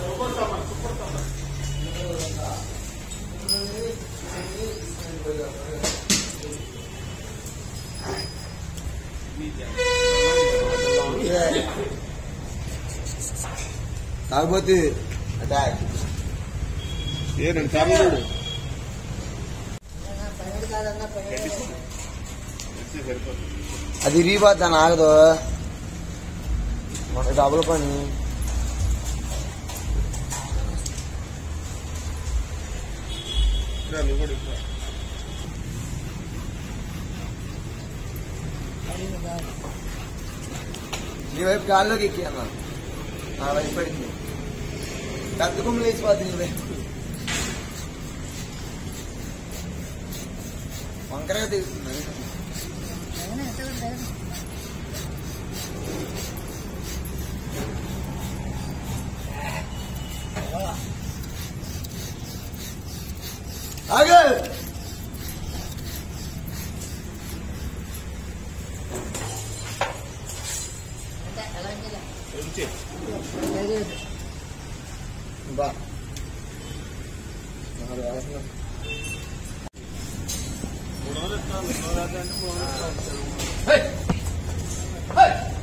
కాకపోతే ఏనండి కారణం అది రీబాద్ దాని ఆగదు మన డబ్బుల పని నీ వైపు గాల్లోకి ఎక్కి అన్నా నా వైపు పడింది పెద్ద కొమ్ములు వేసిపోతుంది నీ వైపు వంకరగా తీస్తుంది ఆగే బా Hey! Hey!